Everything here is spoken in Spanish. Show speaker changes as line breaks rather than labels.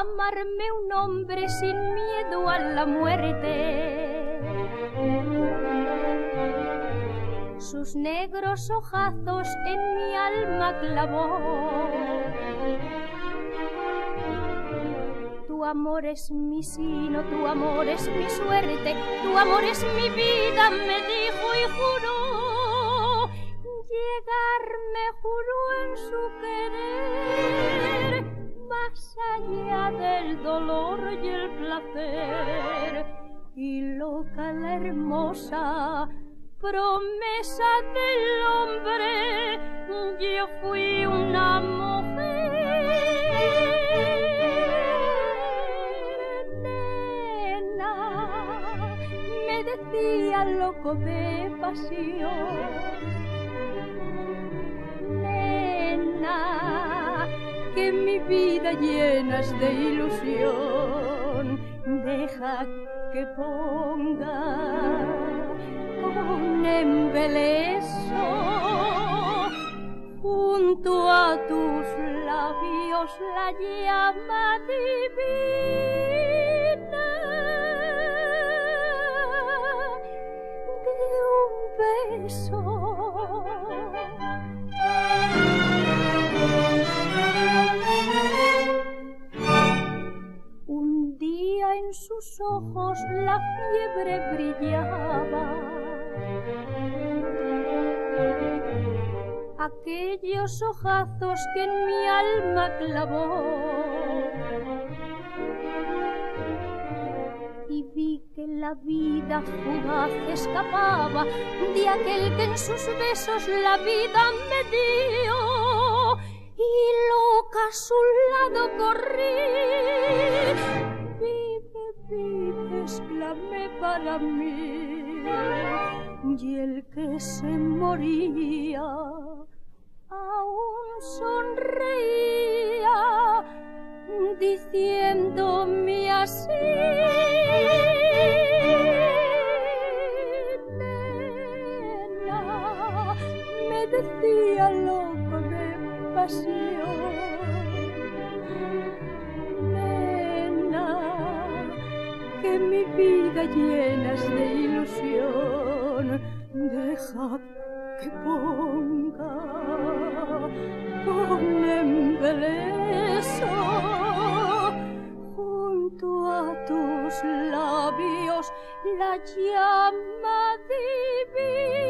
amarme un hombre sin miedo a la muerte. Sus negros ojazos en mi alma clavó. Tu amor es mi sino, tu amor es mi suerte, tu amor es mi vida, me dijo y juró. Llegarme juró en su querer, más allá del dolor y el placer. Y loca la hermosa promesa del hombre, yo fui una mujer. Nena, me decía loco de pasión. Nena, que mi vida llenas de ilusión, deja que ponga un embeleso junto a tus labios la llama divina de un beso. Un día en sus ojos la fiebre brillaba, aquellos ojazos que en mi alma clavó, y vi que la vida fugaz escapaba de aquel que en sus besos la vida me dio, y loca a su lado corrí. Vive, vive, exclamé para mí, y el que se moría aún sonreía, diciéndome así: nena, me decía loco de pasión. Nena, que mi vida llenas de ilusión, deja que ponga con embeleso junto a tus labios la llama divina